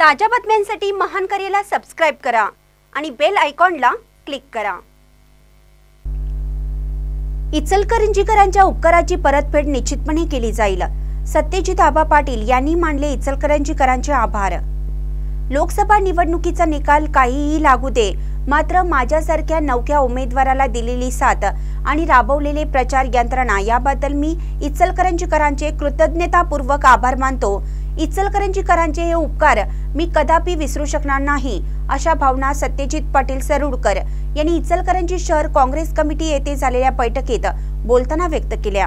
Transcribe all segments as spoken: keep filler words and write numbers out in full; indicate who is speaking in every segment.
Speaker 1: ताज्या बातम्यांसाठी महान करेला सबस्क्राइब करा आणि बेल आयकॉनला क्लिक करा। इचलकरंजीकरांच्या उपकाराची परतफेड निश्चितपणे केली जाईल। सत्यजित आबा पाटील यांनी मानले इचलकरंजीकरांचे आभार। लोकसभा निवडणुकीचा निकाल काहीही लागू दे, मात्र माझ्यासारख्या नवख्या उमेदवाराला दिलेली साथ आणि राबवलेले प्रचार यंत्रणा याबद्दल मी इचलकरंजीकरांचे कृतज्ञतापूर्वक आभार मानतो। इचलकरंजीकरांचे हे उपकार मी कदापि विसरू शकणार नाही, अशा भावना सत्यजित पाटील सरुडकर यांनी इचलकरंजी शहर काँग्रेस कमिटी येथे झालेल्या बैठकीत बोलताना व्यक्त केल्या।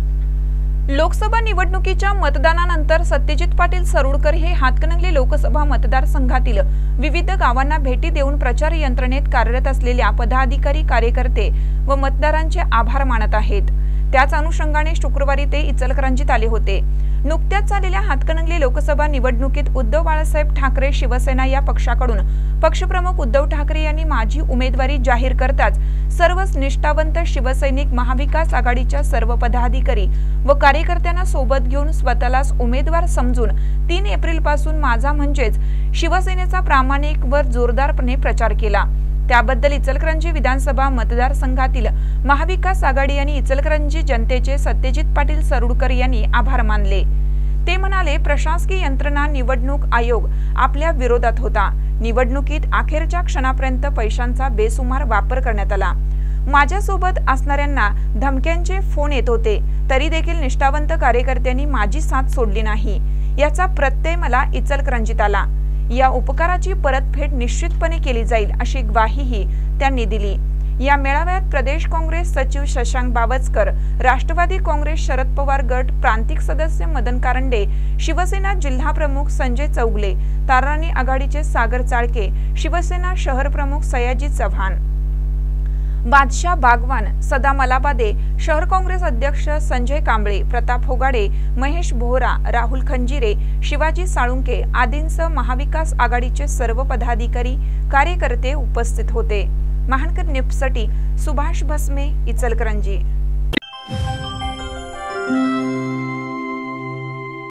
Speaker 2: लोकसभा निवडणुकीच्या मतदानानंतर सत्यजित पाटील सरुडकर हे हातकणंगले लोकसभा मतदारसंघातील विविध गावांना भेटी देऊन प्रचार यंत्रणेत कार्यरत असलेल्या पदाधिकारी, कार्यकर्ते व मतदारांचे आभार मानत आहेत। त्याच अनुषंगाने शुक्रवारी ते इचलकरंजीत आले होते। नुकत्याच झालेल्या हातकणंगले लोकसभा निवडणुकीत उद्धव बाळासाहेब ठाकरे शिवसेना या पक्षाकडून पक्षप्रमुख उद्धव ठाकरे यांनी माझी उमेदवारी जाहीर करताच सर्वच निष्ठावंत शिवसैनिक महाविकास आघाडीच्या सर्व पदाधिकारी व कार्यकर्त्यांना सोबत घेऊन स्वतःलाच उमेदवार समजून तीन एप्रिल पासून माझा म्हणजेच शिवसेनेचा प्रामाणिक व जोरदारपणे प्रचार केला। त्याबद्दल इचलकरंजी विधानसभा मतदारसंघातील महाविकास आघाडी आणि इचलकरंजी जनतेचे सत्यजित पाटील सरुडकर यांनी आभार मानले। ते म्हणाले, प्रशासकीय यंत्रणा, निवडणूक आयोग आपल्या विरोधात होता। निवडणुकीत अखेरच्या क्षणापर्यंत पैशांचा बेसुमार वापर करण्यात आला। माझ्यासोबत असणाऱ्यांना धमक्यांचे फोन येत होते, तरी देखील निष्ठावंत कार्यकर्त्यांनी माझी साथ सोडली नाही। याचा प्रत्यय मला इचलकरंजीत आला। या उपकाराची परतफेड निश्चितपणे केली जाईल, अशी ग्वाहीही त्यांनी दिली। या मेळाव्यात प्रदेश काँग्रेस सचिव शशांक बावस्कर, राष्ट्रवादी काँग्रेस शरद पवार गट प्रांतिक सदस्य मदन कारंडे, शिवसेना जिल्हा प्रमुख संजय चौगले, ताराणी आघाडीचे सागर चाळके, शिवसेना शहर प्रमुख सयाजी चव्हाण, बादशाह बागवान, सदा मलाबादे, शहर काँग्रेस अध्यक्ष संजय कांबळे, प्रताप होगाडे, महेश बोहरा, राहुल खंजिरे, शिवाजी साळुंके आदींसह महाविकास आघाडीचे सर्व पदाधिकारी, कार्यकर्ते उपस्थित होते। महानकर न्यूजसाठी सुभाष भस्मे, इचलकरंजी।